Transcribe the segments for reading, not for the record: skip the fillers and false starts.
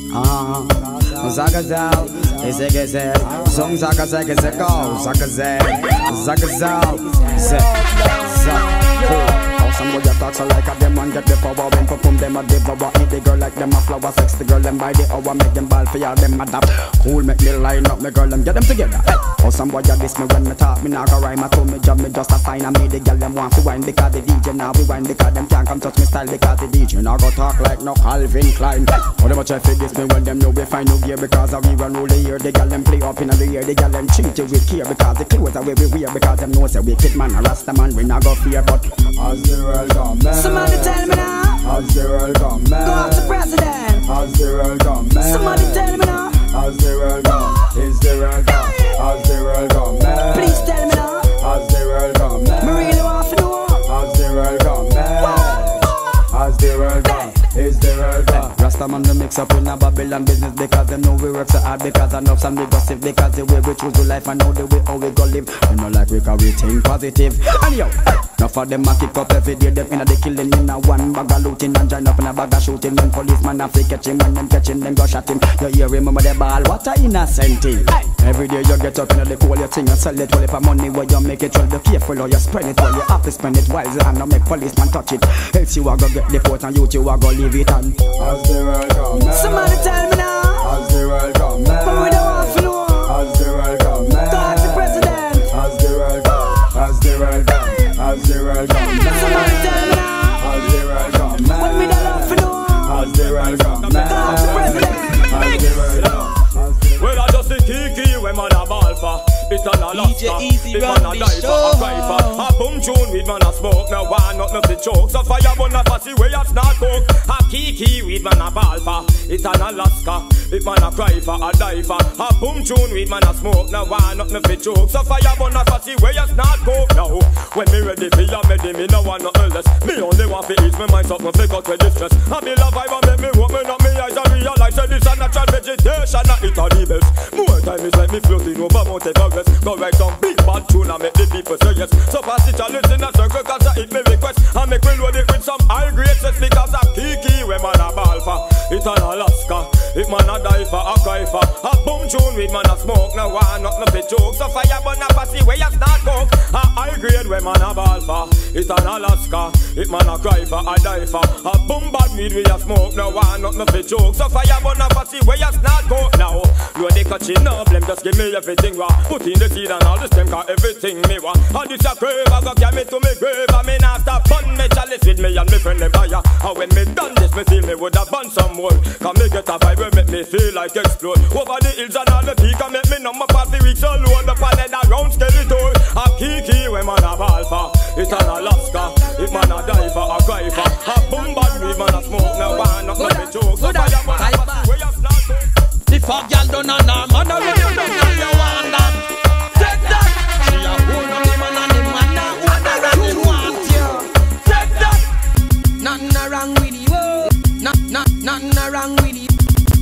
Zagazel, Ezegezel, Song Zagazegazego, Zagazel, Zagazel, Somebody talks like a them and get the power. When perform them a devour. Eat the girl like them a flower. Sex the girl them by the hour. Make them ball for y'all them adapt. Cool make me line up. Me girl them get them together. Oh somebody diss me when me talk. Me not go rhyme. I told me job me just a sign. And me the girl them want to wine because the DJ now we wine because them can't come touch me style because the DJ now go talk like no Calvin Klein. How them try to diss me when them know we find no gear because we run all the year. The girl them play up in the year. The girl them treat you with care because the clothes are way we wear because them know say wicked man a Rasta man we not go fear but as the world come man. Somebody tell me now. As the world come man. Go out to president. As the world come man. Somebody tell me now. As the world come. Is the world come. As the world come man. Please tell me now. As the world come man. Me really want to know. As the world come man. As the world come. Is the world come. Rasta man the mix up in a Babylon business because they know we work so hard because enough some we gossip because the way we choose to life and know the way how we go live. We know like we can we think positive. And yo, now for them a kick up every day. Them inna the killing in a one bag of looting and join up in a bag of shooting. When policeman have to catch him when them catch him them go shot him. You hear remember the ball? What a innocent thing. Every day you get up in the cool your thing and sell it all for money where you make it. Well be careful or you spread it well. You have to spend it wisely and not make policeman touch it. Else you a go get the port and you a go leave it on. As the world come man. Somebody tell me now. As the world come man. But we don't want to know. As the world come man. Talk to president. As the world come. As the world come. As the world come man. Somebody tell me now. As the world come man. But we don't want to know. As the world come man. Talk to president. As the world come. Well, I just think Kiki when man a ball for. It's an Alaska, it's man a die for a cry for. A boom tune with man a smoke, now one not nothing choke. So fire burn a pussy way a snort coke. A Kiki with man a ball for. It's an Alaska, it's man a cry for a die for. A boom tune with man a smoke, now one not nothing choke. So fire burn a pussy way a snort coke. Now when me ready for ya, me no want no else. Me only want to ease my mind, something to cut with distress. I be love vibe and make me open up me eyes and realize that this a natural vegetation, not it a the best. More time is like me floating over Mount Everest. Go write some big bad tune and make the people say yes. So pass the challenge in a circle cause I hit me request. And make me load it with some high grade sets because of Kiki when man a ball for. It's an Alaska, it man a die for a cry for. A boom tune with man a smoke, now one not nothing joke. So fire burn a pussy where you start coke. A high grade when man a ball for. It's an Alaska, it man a cry for a die for. A boom bad weed where you smoke, now one not nothing joke. So fire burn a pussy where you start coke. Now you the catching up, them just give me everything raw. Put in the seed and all the stem cause everything me want. And this a crave, I go carry me to me grave. And me not stop fun, me chalice with me and me friend the buyer. And when me done this, me feel me would have done some more. Cause me get a vibe where make me feel like explode. Over the hills and all the peak and make me number past the weeks alone. The planet around skeleton. A Kiki when man a ball for. It's an Alaska, it man a die for a cry for. A boom bad weed man a smoke, now one not me joke. So fire man a pass where you start to. If a girl done a norm, man a really don't know you want that. Take that. She a hold on the man and the man a hold her and he want you. Take that. Nothing wrong with you. Nothing wrong with you.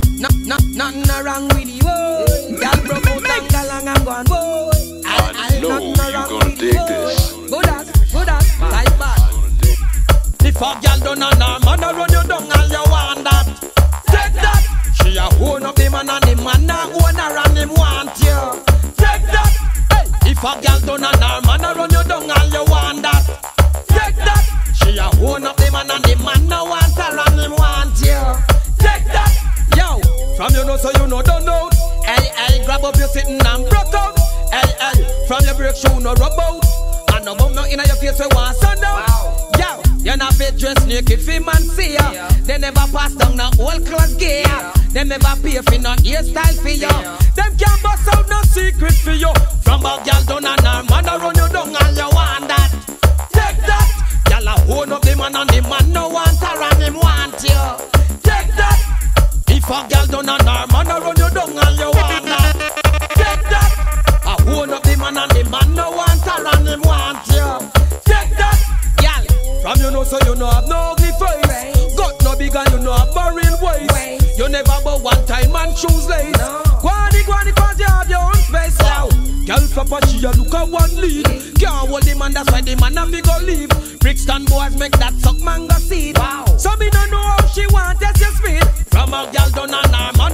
Nothing wrong with you. Girl broke out and girl and gone boy. I know you gonna dig this. Go that, type bad. If a girl done a norm, man a run you down and you want that. Take that. She a own up the man and the man a own her and him want you. Take that. Hey. If a girl done a norm, man a run you down and you want that. Take that. She a own up the man and the man a want her and him want you. Take that. Yo, from you know so you know don't know. Hey, grab up your sitting and broke out. Hey, from your break shoe no rub out. And no bum no inna your face we want sun down. Wow. Yo, you not fit dress naked fi man see ya. Yeah. They never pass down no old clothes gear. Yeah. They never pay for no hairstyle for you. Yeah. Them can't bust out no secret for you. From a girl down and her man a run you down and you want that. Take that. Girl a hold up the man and the man no want her and him want you. Take that. If a girl down and her man a run you down and you want that. Take that. A hold up the man and the man no want her and him want you. Take that. Girl, from you know so you know have no ugly face. Got no big and you know have barren waist. You never but one time and choose lace. Gwani cause you have your own space now. Girl flop and she a look at one lead. Can't hold the man, that's why the man have to go leave. Brixton boys make that suck mango seed. Wow. So me don't know how she want, yes you speed. From a girl done and her man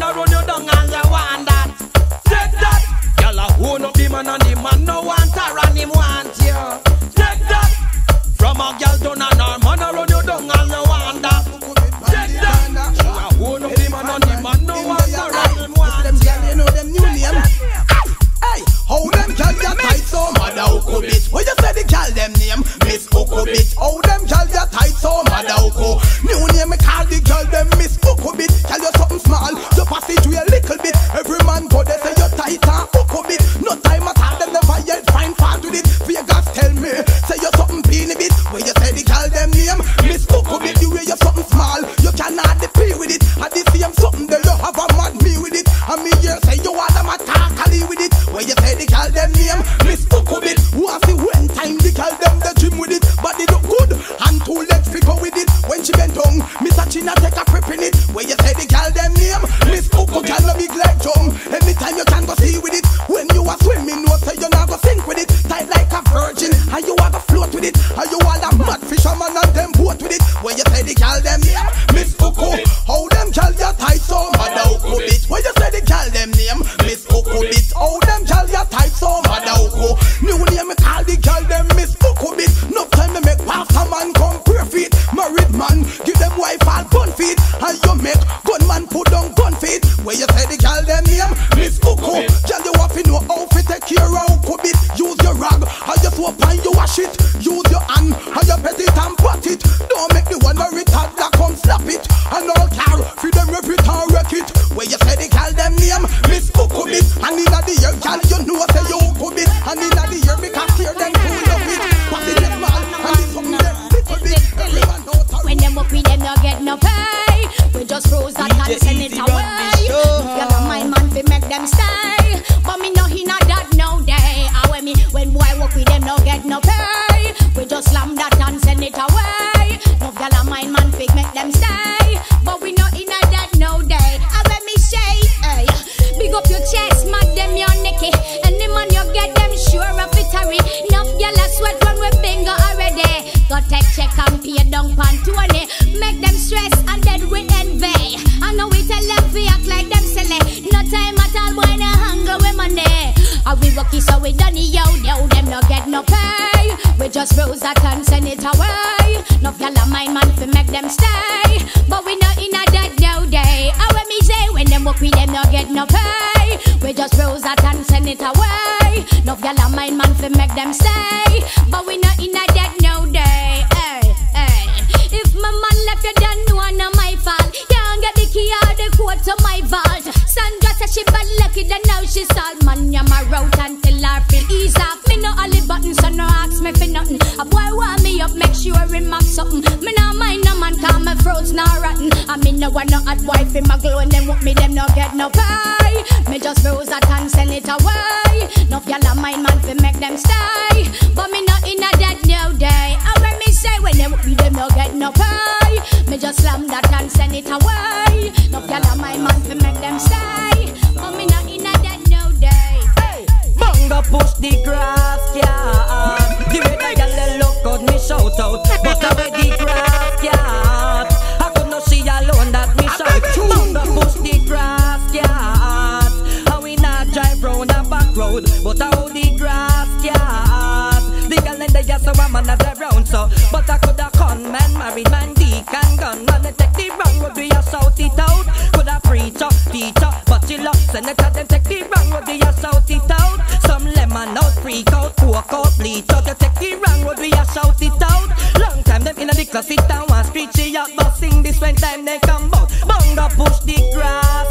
the girl them name Miss Okobit. How them girl ya tight so mad Oko. New name me call the girl them Miss Okobit. Tell you something small, you pass it to a little bit. Every man go there say you tight and Okobit. No time at all, them never yet find fault with it. Vegas tell me, say you something peeny bit. Where you say the girl them name Miss Okobit. You wear you something small, you cannot depend with it. And the same something that you have a mad me with it. And me here say you want them attack with it. Where you say the girl them name Miss Okobit. Who has the when time the girl them the gym with it. Body look good and two legs flicker with it. When she bend down, Miss China take a prep in it. Where you say the girl them name Miss Oko. Girl no big like drum. Anytime you can go see with it. When you are swimming, no say you not go sink with it. Tight like a virgin, and you are go float with it. And you all a mad fisherman and them boat with it. Where you say the girl them name Miss Oko. How them girl ya tight so mad Oko bit. Where you say the girl them name Miss Oko bit. How them girl ya tight so mad Oko. New name me call the girl them Miss Oko bit. No time me make pastor man come pray feet. Married man give them wife all gun feet. And you make gunman put down gun feet. Where you say the girl them name Miss Oko. Girl you have to know how to take care of Oko bit. Use your rag and your soap and you wash it. Use your hand and you pet it and pat it. Don't make the one retard that come slap it. And all car feed them rip it and wreck it. Where you say the girl them name Miss Oko bit. And inna the year girl you know say you Oko bit. And inna the year because here them full of it. Pass it just mal and it's something them little bit. Everyone knows how. When them up with them no get no pay. We just froze that and send it away. You're the my man fi make them stay. But me no hinna that no day. When boy walk with them no get no pay. We just slam that and send it away. No girl a my man fi make them stay. But we no hinna that no day. When me say, hey, big up your chest, mad them your necky. Any man you get them sure of it hurry. Enough girl a sweat when we bingo already. Go take check and pay down pan 20. Make them stress and then we envy. I know we tell them fi act like them silly. No time at all boy no hunger with money. And we lucky so we done it yo. Them no get no pay. We just rose that and send it away. No gyal a my man fi make them stay. But we no in a that no day. And when me say when them walk with them no get no pay. We just rose that and send it away. No gyal a my man fi make them stay. But we no in a that no day. Hey, hey. If my man left you done know no my fault. Can't get the key or the code to my vault. Sandra said she bad lucky then now she's all man ya my route until I feel ease off. Me no only button so no ask me for nothing. A boy want me up make sure him have something. Me no mind no man call my fruits not rotten. I me no want no hot boy fi my glow and them walk me them no get no pay. Me just rose that and send it away. No y'all a mind man fi make them stay. But me no in a dead no day. And when me say when them walk me them no get no pay. Me just slam that and send it away. No y'all a mind man fi make them stay. But me no in a dead no day. Hey, Bunga push the grass, yeah. The way the girl look good, me shout out. But the way the grass, yeah. I could not see alone that me shout. Bunga push the grass, yeah. And we not drive round the back road, but I hold the grass, yeah. The girl in the yes, so a man a drive round so. But I could a con man, married man, deacon, gun man, take the wrong road, we a shout it out. Could a preacher, teacher, but you love senator, them take the wrong road, we a shout it out. Some lemon out, freak out, coke out, bleach out. You take the wrong road, we a shout it out. Long time them in the class, sit down one street, she out, but sing this when time they come out. Bunga push the grass,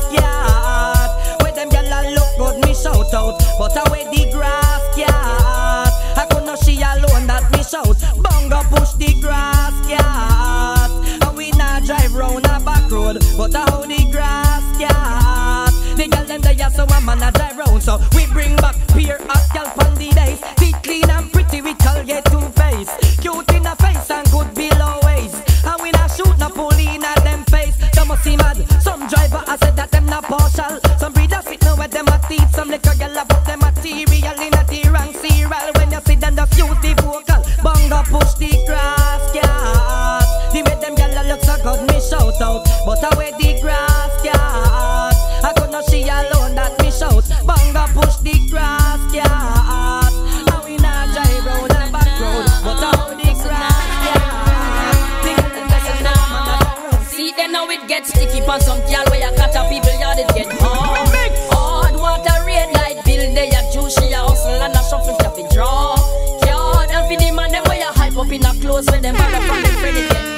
yeah. Where them gyal a look good, me shout out. But away the grass, yeah. I could not see alone that me shout. Bunga push the grass, yeah. And we not drive round a back road, but I hold the grass, yeah. The girl them there so a man a drive round, so we bring back pure hot girl from the days. The clean and pretty we call get two face. Cute in the face and good below waist. And we not shoot no pulley in at them face. Some must see mad, some driver I said that them not partial. Some breeders sit now where them a teeth. Some little girl a put them material in a the wrong serial. When you see them just use the vocal. Bunga push the grass, yeah. The way them girl a look so good me shout out. But away the grass, yeah. I could not see alone that me shout. Bunga push the grass, yeah. And we not drive round the back road, but away the grass, yeah. See then now it gets sticky on some girl where you cut up people yard it get hard. Hard water red light bill they a juice she a hustle and a shuffle stuff it draw. Yard and for the close when them borrow from them friend, it get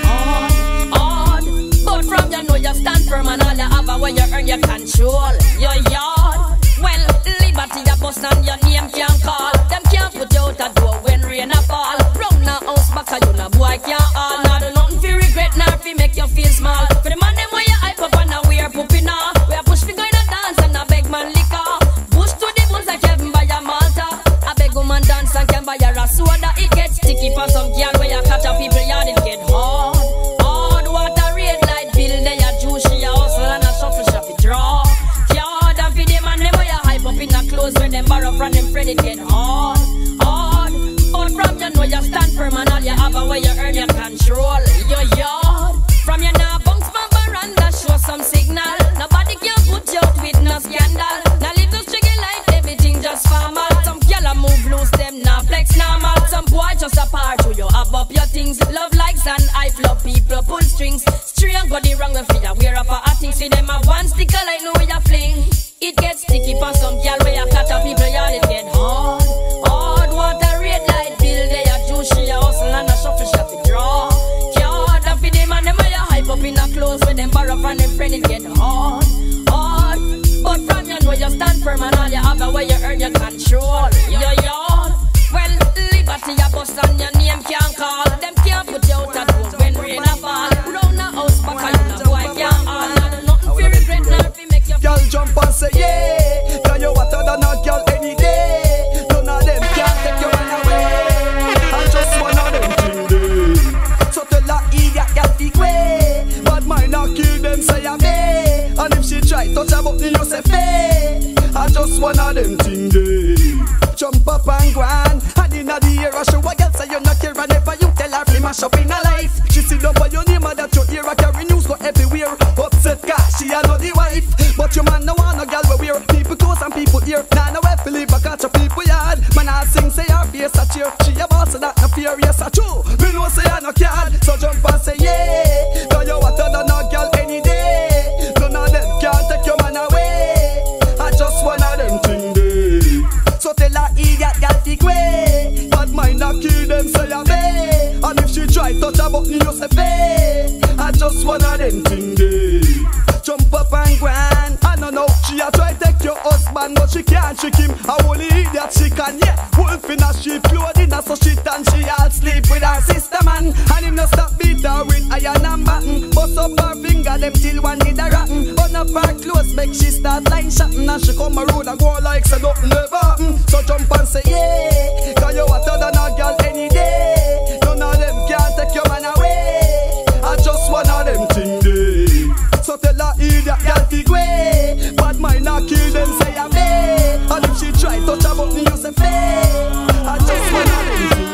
hard. But from you know you stand firm and all you have a way you earn your control. Your yard. Well, liberty a bust and your name can't call. Them can't put you out a door when rain a fall. Round a house back a you no boy can't all. Now do nothing fi regret nor fi make you feel small. For the man them where you hype up and a wear puppy now. We a push fi go in a dance and a beg man liquor. Push to the bones like Kevin buy a Malta. A beg woman dance and can buy a soda. It gets sticky for some girl where you catch a people yard. It get hard. Hard water red light bill. They a juice she a hustle and a shuffle shuffle draw. Yard and fi the man them where you hype up in a clothes when them borrow from them friend. It get hard. Hard. But from you know you stand firm and all you have a way you earn your control. Your yard. From you now bounce my veranda show some signal. Nobody can put you out with no scandal. Now live those chicken life, everything just formal. Some gyal a move loose, them now flex normal. Some boy just a part who you have up your things. Love likes and I love people pull strings. Straight go the wrong way for you wear up a thing. See them have one sticker like no way you fling. It gets sticky for some gyal where you cut up people yard. It get hard. Hard water red light bill. They a juice she a hustle and a shuffle shuffle draw. Yard and for them and them where you hype up in a clothes when them borrow from them friend. It get hard. Hard. But from you know you stand firm and all you have a way you earn your control. Your yard. Well, liberty a bust and your name can't call. Them can't put you out a door when rain a fall. Round a house back a you no boy can't all. Now do nothing fi regret nor fi make you. Girl jump and say yeah. Cause you hotter than a girl any day. None of them can't take your man away. And just one of them thing day. So tell her idiot girl fake way. Bad mind not kill them say I'm me. And if she try touch her button you say fair. And just one of them thing day. Jump up and go on. And in the air I show a girl say you not care. And never you tell her fi mash up in her life. She sit down by your name and that your ear I carry news go everywhere. Upset cause she a know the wife. But your man no want no girl we wear. People close and people ear. Nah no way fi live back at your people yard. Man I sing say her face a cheer. She a boss so that no fear. Yes a true. Me know say I no card. So jump and say yeah. Cause you hotter than a girl any day. None of them can't take your man away. I just one of them thing day. So tell her idiot girl fake way. Bad mind not kill them say I'm me. And if she try touch her button you say fair. I just one of them thing day. Jump up and go on. I don't know. She a try take your husband but she can't trick him. I only idiot she can. Yeah. Wolf in a sheep clothing a so shit and she all sleep with her sister man. And him no stop beat her with iron and baton. Bust up her finger them till one need a rotten. Burn up her clothes make she start line shotting. And she come around and go like say nothing never happen. So jump and say yeah. Cause you hotter than a girl any day. None of them can't take your man away. I just one of them thing day. So tell her idiot girl fake way. Bad mind not kill them say I'm me. And if she try touch her button you say fair. I just one of them thing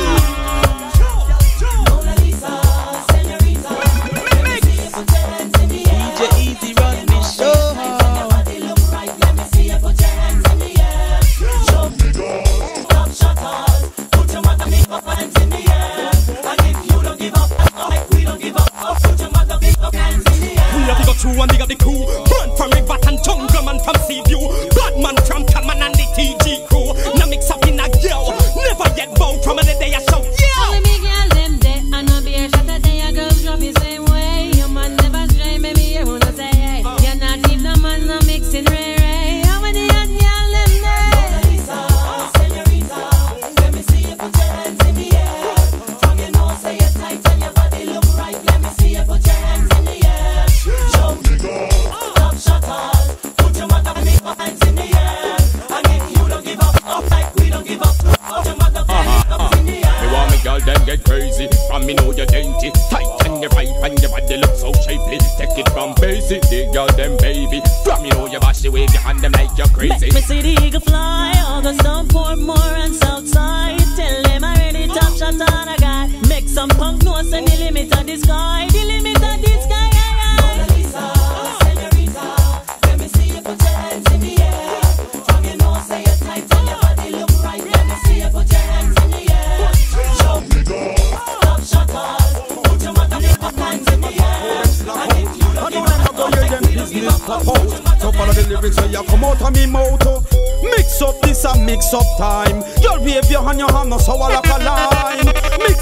day. Mona Lisa, señorita, let me see you put your hands in the air. DJ Easy run the show. Your body look right, let me see you put your hands in the air. Show me go, top shutters. Put your mother make up hands in the air. And if you don't give up, like we don't give up, put your mother make up hands in the air. We have to go through and dig up the crew. Burn from River and Jungle Man from Seaview. Bad man from Caman and the TG crew. Now mix up in a girl. Never yet bound from the day I show. All the big girls them there, I know be a shot a day a girls drop the same way. Your man never stray, maybe you wanna say hey. You're not even the man no mixing ray ray. How many hot girls them there? Mona Lisa, señorita, let me see you put your hands in the air. From your nose say you're tight and your body look right. Let me see you put your hands in the air. Show me go, top shutters. Put your mother make my hands in the air. And if you don't give up, like we don't give up, put your mother make up in the air. Me want me girl them get crazy. From me know you're dainty. Tight and your right and your body look so shapely. Take it from basic, the girl them baby. From me know you bash the wave, you hand them like you're crazy. Make me see the eagle fly, August down Portmore and Southside. Tell them I ready top shot on a guy. Make some punk noise and the limit of the sky. The limit of the sky. Mona Lisa, señorita, let me see you put your hands in the air. From your nose say you're tight and your body look right. Let me see you put your hands in the air. Show me go, top shutters. Put your mother hands in the air. And if you don't give up, like we don't give up. So follow the lyrics when you come out of me mouth. Mix up this and mix up time. Your behavior and your hand no sour like a line. Mix up this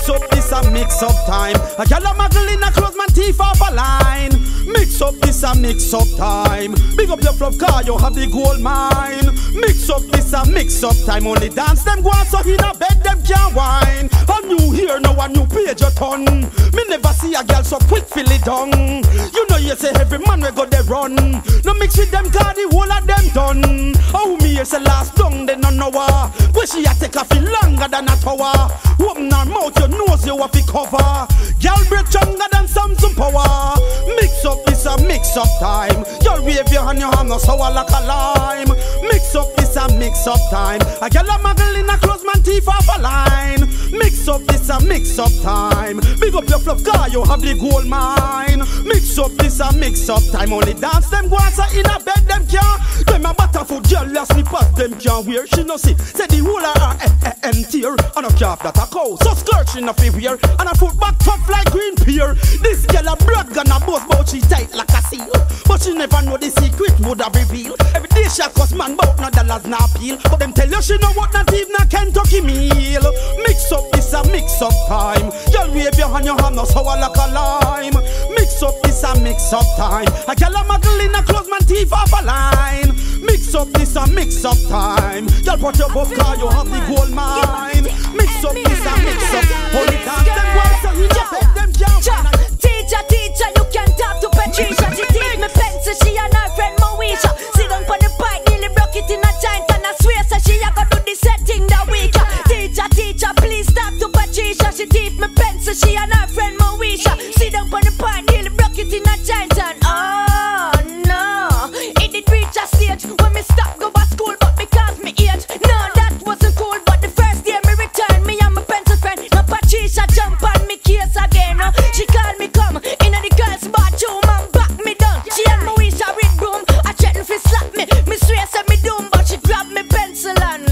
this a mix up time. A gal a muggle in a close man teeth off a line. Mix up this a mix up time. Big up your fluff car, you have the gold mine. Mix up this a mix up time. Only dance them go on so in a bed them can't whine. A new here now a new page a ton. Me never see a gal so quick fill it down. You know you say every man we go they run. No mix with them car the whole of them done. Oh me here say last long they no know her. Where she a take a feel longer than a tower. Open her mouth your nose you have to cover. Gal break stronger than Samsung power. Mix up this a mix up time. Y'all wave your hand your hand no sour like a lime. Mix up this a mix up time. A gal a muggle in a close man teeth off a line. Mix up this a mix up time. Big up your fluff car you have the gold mine. Mix up this a mix up time. Only dance them go answer in a bed them can't. Them a butterfoot girl ya slippers them can't wear. She no see say the whole of her tear. And a calf that a cow so skirt she no fi wear. And a foot back tough like green pear. This girl a blood gonna boast but she tight like a seal. But she never know the secret would have revealed. Every day she cost man bout no dollars na appeal. But them tell you she know what not even a Kentucky meal. Mix up this a mix up time. Y'all wave your hand your hand no sour like a lime. Mix up this a mix up time. A girl a muggle in a close man teeth off a line. Mix up this a mix up time. Y'all put your buff car you have the gold mine. Mix up this a mix up. Only dance them once so you know them can't. Teacher, you can talk to Patricia. She teach me pencil, she and her friend Moesha. Sit down for the bike, nearly broke it in a giant. And I swear so she a go do the setting that week. Teacher, please talk to Patricia. She teach me pencil, she and her friend Moesha. Sit down for the bike, nearly broke it in a giant. And oh no, it did reach a stage when me stop go to school, but because me age, no, that wasn't cool. But the first day me return, me and my pencil friend, now Patricia jump on me case again. She called me come in the girls' bathroom and back me down. She and Moesha with broom, I threatened to slap me. Me swear said me doom, but she grabbed me pencil and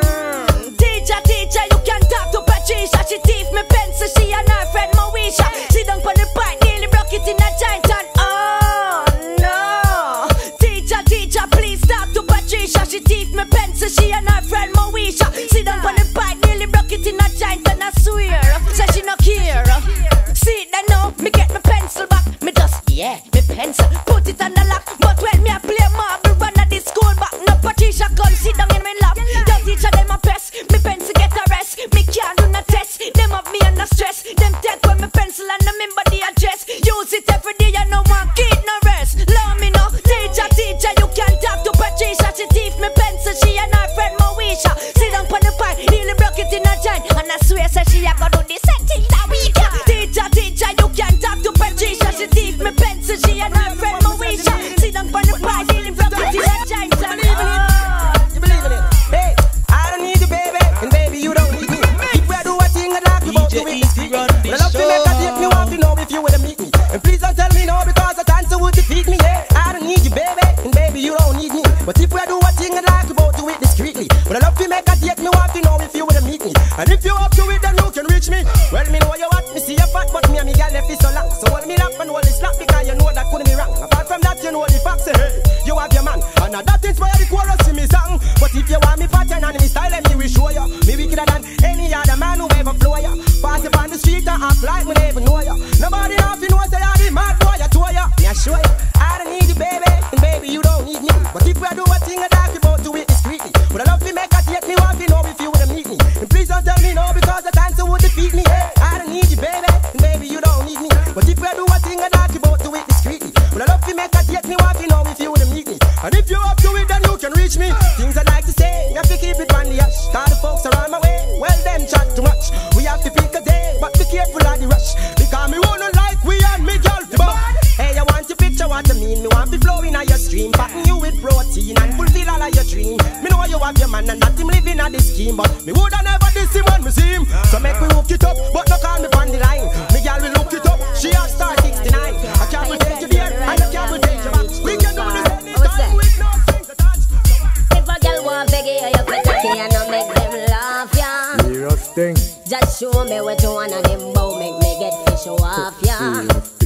Teacher, you can talk to Patricia. She teeth me pencil, she and her friend Moesha. Sit down for the bike, nearly broke it in a giant. And oh no, teacher, please talk to Patricia. She teeth me pencil, she and her friend Moesha. Sit down for the bike, nearly broke it in a giant. And I swear, say she no care. See that now, me get my pencil back. Me just, yeah, me pencil, put it on the lock. But when me a play marble, run at the school back. No Patricia come sit down in my lap. Your teacher them a press, me pencil get a rest. Me can't do no test, them have me under stress. Them take when me pencil and remember the address. Use it every day, you no one kid no rest. Love me no, teacher, you can talk to Patricia. She teeth me pencil, she and her friend Moesha. Sit down for the pipe, nearly broke it in a giant. And I swear say she a go do the setting that week. Teacher, you can talk to Patricia. She teeth me pencil, she and her friend Moesha. Sit down for the pipe, nearly broke it in a giant. You believe in it? Hey, I don't need you, baby, and baby you don't need me. If we do a thing I'd like you both to witness me. But I love to make a date, me want to know if you would meet me. And please don't tell me no because the answer would defeat me. Yeah, I don't need you, baby, and baby you don't need me. But if we do a thing I'd like you both to witness discreetly. But I love to make a date, me want to know if you would meet me. And if you up to it, then you can reach me. Well, me know you what, me see you fat, but me and me girl left it so long. So hold me up and hold it slack because you know that couldn't be wrong. Apart from that, you know the facts, say, hey, you have your man. And that inspire the chorus in me song. But if you want me pattern and me style, then me will show you. Me wickeder than any other man who ever flow ya. Pass up on the street and act like me never know ya. Nobody nothing knows say I the mad boy, I told ya. Me I show ya, I don't need you, baby, and baby you don't need me. But if we do a thing I talk about, do it discreetly. But I love to make a date, me want to know if you would meet me. And please don't tell me no because the answer would defeat me. Hey, I don't need you, baby, and baby you don't need me. But if we do a thing I talk about, do it discreetly. But I love to make a date, me want to know if you would meet me. And if you up to it, then you can reach me. Things I like to say, you have to keep it on the hush. Cause the folks around my way, well them chat too much. We have to pick a day, but be careful of the rush. Because me wanna like we and me girl to bud. Hey, I want your picture, what I mean. Me want to flow in your stream, pattern you with protein and fulfill all of your dream. Me know you have your man and that him living at this scheme, but me woulda never diss him when me see him. So make me hook it up, but no call me on the line. Me girl will hook it up, she has star 69. I can't will take you there, and I can't will take you back. We can do this anytime with no strings attached. If a girl want beg you, you better can't make them laugh, yeah. Serious thing. Just show me what you want and them bow make me get fish off, yeah.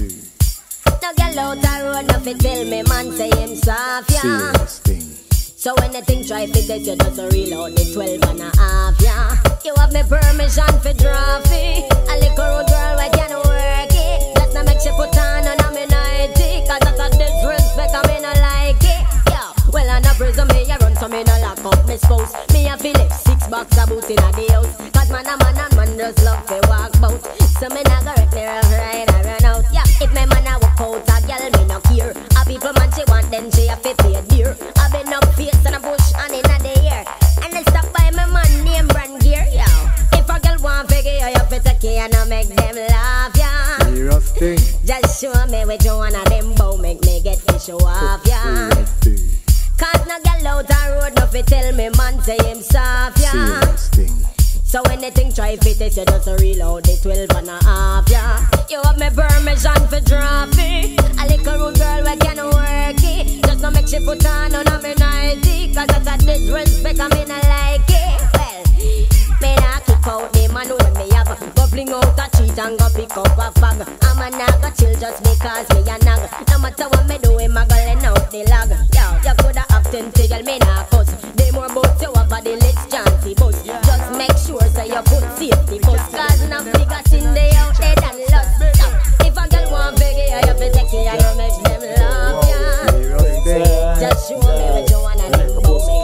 No girl out the road, no fit tell me man say him soft, yeah. So when the thing try fit this, you just reload the 12 and a half, yeah. You have me permission for drafty. A little road girl, I can work it. Just not make she put on me nighty. Cause that's a disrespect, I me not like it. Yo, well, I'm not prison, me I run, so me no lock up me spouse. Me a feel it, 6 bucks a boot in a the house. Cause man and man just love to walk bout. So me not go wreck me rough ride and run out. Yeah, if my man a walk out, a girl me no care. A people man she want, then she a fit pay dear. I been up face and a bush and in a the air. And they stop by my man name brand gear, yo. If a girl want figure, you have to take care and make them laugh, yeah. Just show me which one of them bow make me get to show off, yeah. Cause no girl out the road, no fi tell me man say him soft, yeah. So anything try fit it, you just reload the 12.5, yeah. You have me permission for drafty. A little rude girl, we can work it. Just no make she put on me nighty. Cause that's a disrespect, I mean I like it. Well, me nah kick out the man when me have go fling out a cheat and go pick up a fag. I'm a nah go chill just because me a nag. No matter what me do, him a go lend out the lag. Yo, you coulda have 10 girl, me nah cuss. They more boats you have the less chancy bus. Just make sure so you put safety first. Cause no figures in the out there than lust. If a girl want figure, you have to take care, you make them laugh, yeah. Just show me what you wanna do,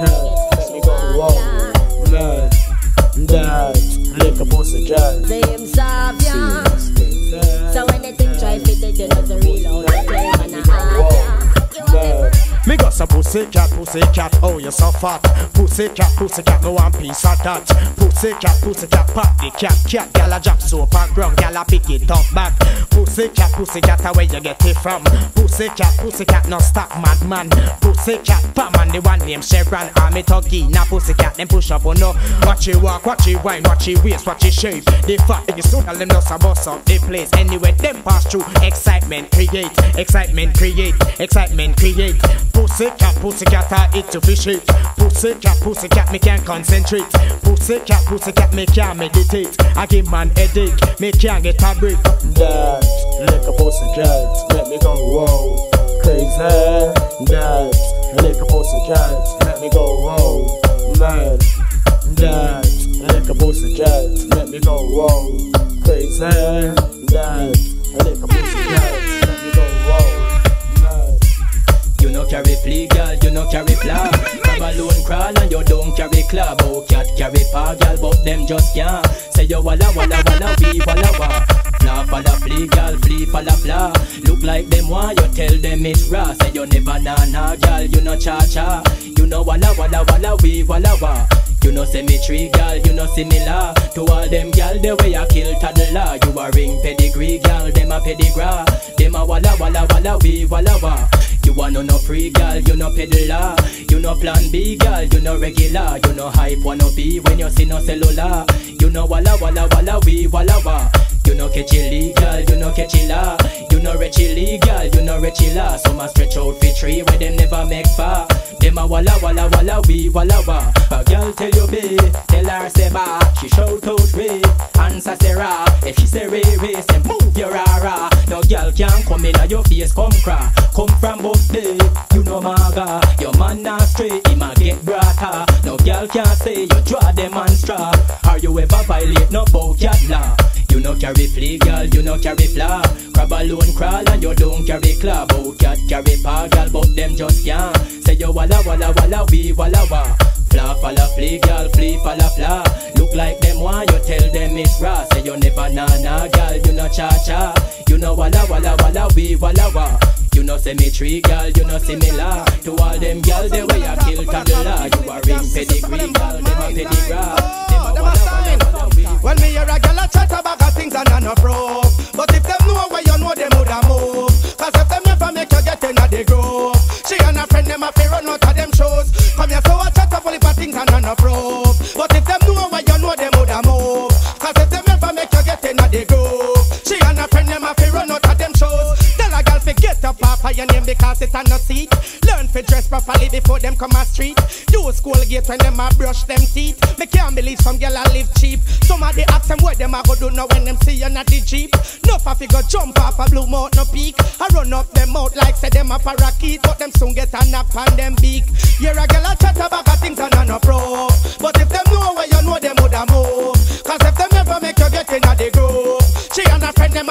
that lick a pussy cat. Same soft, yeah. So anything try fit it, you know the real old play and a hard, yeah. Me got some pussy cat, oh you so fat. Pussy cat, no one piece of that. Pussy cat, pop the cat, gal a drop soap and ground, gal a pick it up back. Pussy cat, where you get it from? Pussy cat, no stop madman. Pussy cat, pam and the one named Chevron, army tuggy. Now pussy cat, them push up, oh no. Watch you walk, watch you wine, watch you waist, watch you shape. The fat, the soon, them just a bust up the place. Anyway, them pass through, excitement create. Pussy cat, it to fish it. Pussy cat, me can't concentrate. Pussy cat, me can't meditate. I give man headache, me can't get a break. That lick a pussy cat, let me go whoa, crazy. That lick a pussy cat, let me go whoa, mad. That lick a pussy cat, let me go whoa, crazy. That lick a pussy cat, let me go whoa. You no carry flea, girl, you no carry flag. Grab alone crawl and you don't carry club. Oh, cat carry paw, girl, but them just can't. Say you walla, we walla wa. Fla for the flea, girl, flea for the fla. Look like them one, you tell them it's raw. Say you never nah, girl, you no cha-cha. You no walla, we walla wa. You no symmetry, girl, you no similar to all them girl, the way I kill toddler. You a ring pedigree, girl, them a pedigree. Them a walla, we walla wa. You want no free, girl, you no peddler. You no plan B, girl, you no regular. You no hype, wanna be when you see no cellular. You no walla, we walla wa. You no catch illegal, you no catch illa. You no rich illegal, you no rich illa. Some a stretch out for tree where them never make far. Them a walla, we walla wa. A girl tell you be, tell her say ba. She shout out way, answer say ra. If she say ray, say move your rara. No girl can come in your face, come cry. Come from both day, you know maga. Your man not straight, he ma get brata. No girl can say you draw them on straw. Are you ever violate no bowcat law? You no carry flea, girl, you no carry flaw. Crab alone crawl and you don't carry claw. Bowcat carry paw, girl, but them just can't. Say you walla, we walla wa. Fla for the flea, girl, flea for the fla. Look like them one, you tell them it's raw. Say you never nah, girl, you no cha-cha. You no walla, we walla wa. You no symmetry, girl, you no similar to all them girl, the way I kill toddler. You a ring pedigree, girl, them a pedigree. Well, me hear a girl a chat about things and no proof. But if them know where you know them woulda move. Cause if them never make you get in a the groove. She and her friend them a fi run out of them shows. Come here so a chat about things and no proof. But if them know where you know them woulda move. Cause if them never make you get in a the groove. She and her friend them a fi run out of them shows. Tell a girl fi get up off your name because it's a no seat. Learn fi dress properly before them come a street. Use school gate when them a brush them teeth. Me can't believe some girl a live cheap. Some of the ask them what them a go do now when them see you not the jeep. No fi go jump off a blue mouth no peak. I run up them out like say them a parakeet. But them soon get a knock on them beak. You're a girl a chat about things and no pro. But if them know where you know them woulda move.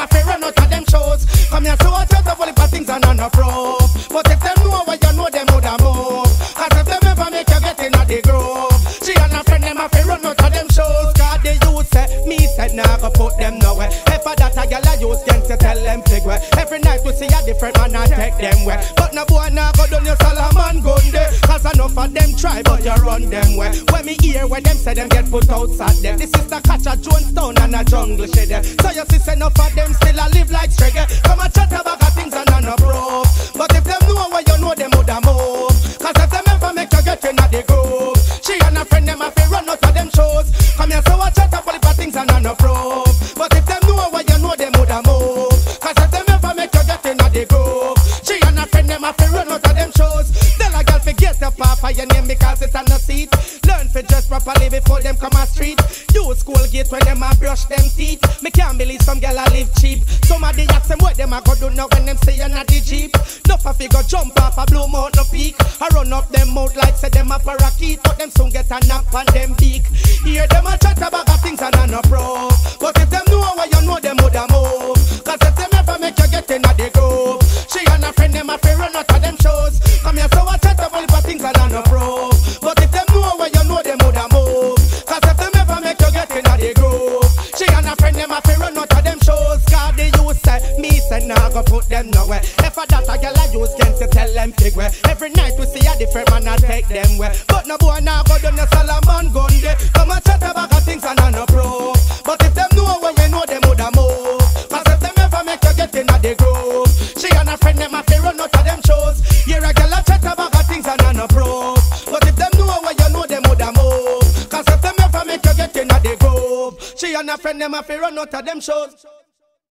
a fi run out of them shows. Come here, so I chat up all the things and on a pro. But if them know what you know, them woulda move. Cause if them ever make you get in a the groove, she and her friend them a fi run out of them shows. Cause they use say, me said nah go put them nowhere. If a that a girl I use can to tell them figure. Every night we see a different man and take them way. But no boy nah go down your Solomon gun there. Cause enough of them try but you run them way. When me hear when them say them get put outside them. This is the catch a Jonestown and a jungle shade. So you see enough of them still a live like Strega. Come and chat about things and none of proof. But if them know what you know them woulda move. Cause if them ever make you get in a the groove, she and her friend them a fi run out of them shows. Come here so I chat up all the things and none of proof. But if them know what you know them woulda move. Cause if them ever make you get in a the groove, she and her friend them a fi run out of them shows. Tell a girl fi get up off of your name because it's on the seat. Learn fi dress properly before them come on street. Use school gate when them a brush them teeth. Me can't believe some girl a live cheap. Some of the yachts them what them a go do now when them say you're not the jeep. Nuff a fi go jump off a blow mouth no peak. I run up them mouth like say them a parakeet. But them soon get a knock on them beak. Hear them a chat about things and no pro. But if them know what you know them woulda move. Cause if them ever make you get in a the groove, she and her friend them a fi run out of them shows. Come here so I chat about things and no pro. But if them know what you know them woulda move. Cause if them ever make you get in a the groove, she and her friend them a fi run out of them shows. Cause they use say, me say nah go put them nowhere. If a that a girl I use can to tell them figure. Every night we see a different man and take them way. But no boy now go down the Solomon gun there. Come and chat about things and no pro. But if them know what you know them woulda move. Cause if them ever make you get in a the groove, she and her friend them a fi run out of them shows. Hear a girl a chat about things and no pro. But if them know what you know them woulda move. Cause if them ever make you get in a the groove, she and her friend them a fi run out of them shows.